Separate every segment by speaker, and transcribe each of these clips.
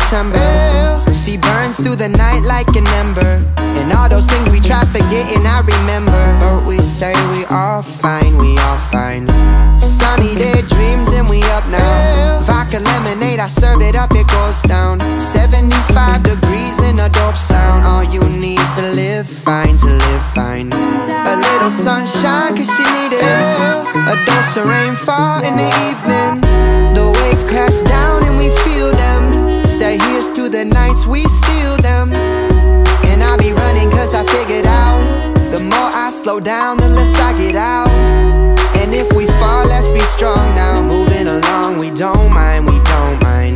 Speaker 1: September. She burns through the night like an ember, and all those things we try forgetting I remember. But we say we all fine, we all fine. Sunny day dreams and we up now. Vodka lemonade, I serve it up, it goes down. 75 degrees in a dope sound. All you need to live fine, to live fine. A little sunshine cause she need it. A dose of rainfall in the evening. The waves crash down and we feel them. Say here's to the nights we steal them. And I be running cause I figured out, the more I slow down, the less I get out. And if we fall, let's be strong now. Moving along, we don't mind, we don't mind.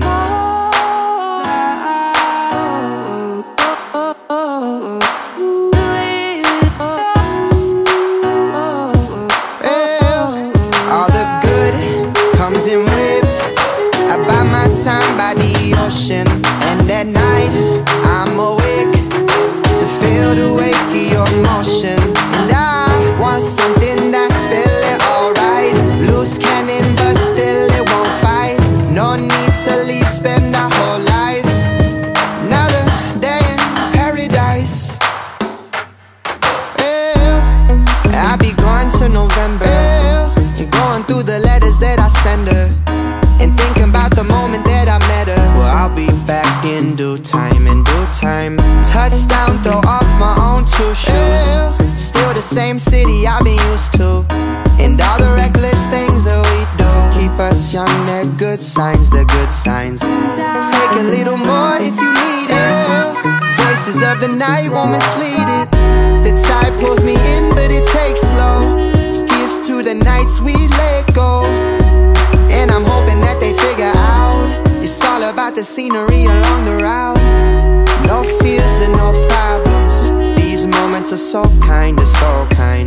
Speaker 1: All the good comes in waves. I buy my time by the ocean, and at night I'm awake to feel the wake of your motion. And I want something that's feeling alright. Loose cannon but still it won't fight. No need to leave, spend our whole lives. Another day in paradise. I be going to November, going through the letters that I send her, and thinking about the moment that I met her. Well, I'll be back in due time, in due time. Touchdown, throw off my own two shoes. Still the same city I've been used to, and all the reckless things that we do keep us young, they're good signs, they're good signs. Take a little more if you need it. Voices of the night won't mislead it. The tide pulls me in but it takes slow. Here's to the nights we let go. And I'm hoping that they figure out it's all about the scenery along the route. No fears and no problems. These moments are so kind, they're so kind.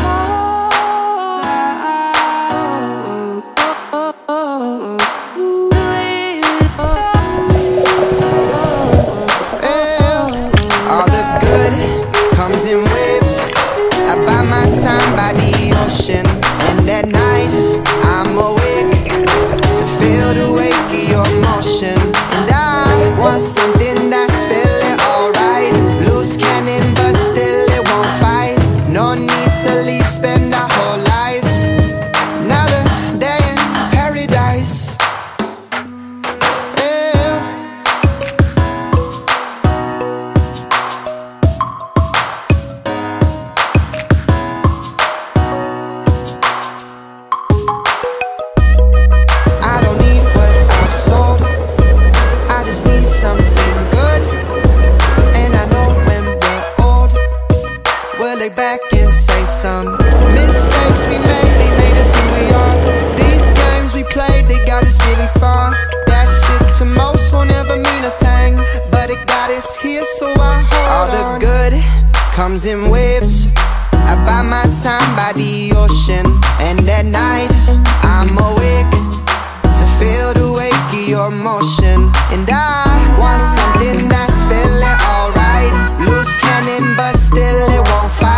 Speaker 1: All the good comes in waves. I buy my time by the ocean, and at night I'm awake to feel the wake of your motion. And I want something that's feeling alright. Loose cannon but still it won't fight. No need to leave, spend our whole lives. Another day in paradise. I don't need what I've sold, I just need something good. And I know when we're old, we'll look back and say some mistakes we made, they made us who we are. These games we played, they got us really far. That shit to most won't ever mean a thing, but it got us here, so I hold on. All the good comes in waves. I buy my time by the ocean, and at night I'm awake to feel the wake of your motion. And I want something that's feeling alright. Loose cannon but still it won't fight.